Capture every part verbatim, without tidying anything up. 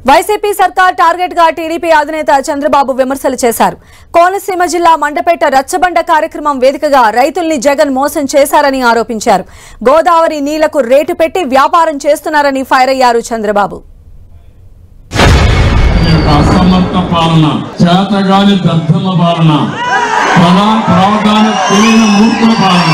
YCP సర్కార్ target గా TDP అధినేత చంద్రబాబు విమర్శలు చేశారు. కోనసీమ జిల్లా మండపేట రచ్చబండ కార్యక్రమం వేదికగా రైతుల్ని జగన్ మోసం చేశారని ఆరోపించారు. గోదావరి నీళ్లకు రేటు పెట్టి వ్యాపారం చేస్తున్నారని ఫైర్ అయ్యారు చంద్రబాబు. అసమర్థ పాలన, చేతగాని దద్దమ్మ పాలన, ప్రధాన తెలియని మూర్ఖుల పాలన,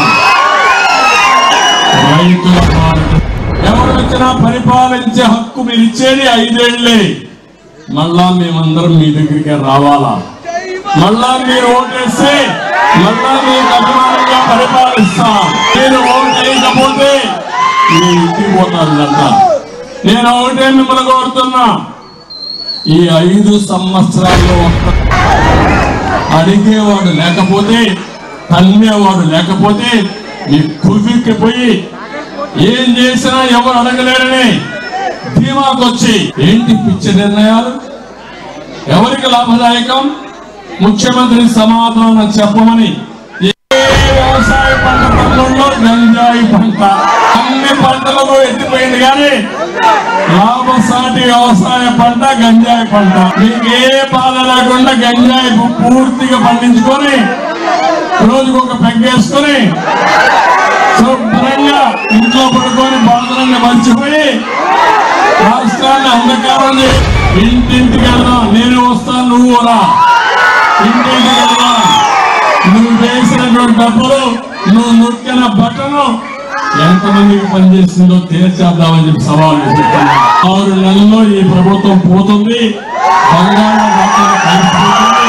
రైతుల పాలన. ఎవరు వచ్చినా పరిపాలించే హక్కు మీరు ఇచ్చేది ఐదేళ్లే. మళ్ళా మేమందరం మీ దగ్గరికి రావాలా? మళ్ళా మీరు ఓటేస్తే మళ్ళా మీకు అభిమానంగా పరిపాలిస్తాం. మీరు ఓటు వేయకపోతే మీ ఇంటికి పోతారంట. నేను ఒకటే మిమ్మల్ని కోరుతున్నా, ఈ ఐదు సంవత్సరాల్లో అడిగేవాడు లేకపోతే, తన్నేవాడు లేకపోతే మీ కువికి పోయి ఏం చేసినా ఎవరు అడగలేరని ధీమాకొచ్చి ఏంటి పిచ్చి నిర్ణయాలు? ఎవరికి లాభదాయకం? ముఖ్యమంత్రి సమాధానం చెప్పమని. ఏ వ్యవసాయ పంట పనుల్లో గంజాయి పంట అన్ని పంటలకు ఎత్తిపోయింది, కానీ లాభసాటి వ్యవసాయ పంట గంజాయి పంట. మీకు ఏ బాధ లేకుండా గంజాయి పూర్తిగా పండించుకొని రోజుకు ఒక పెగ్గేసుకొని శుభ్రంగా ఇంట్లో పడుకొని బాధలన్నీ మర్చిపోయి రాష్ట్రాన్ని అంధకారం ఇంటింటికి వెళ్దాం. నేను వస్తాను, నువ్వు రా. ఇంటింటికి వెళ్దాం. నువ్వు వేసినటువంటి డబ్బులు, నువ్వు నొక్కిన బట్టను ఎంతమందికి పనిచేస్తుందో తేల్చేద్దామని చెప్పి సవాల్ చేస్తున్నాను. ఆరు నెలల్లో ఈ ప్రభుత్వం పోతుంది. బంగాళాఖాతంలో కలిసిపోతుంది.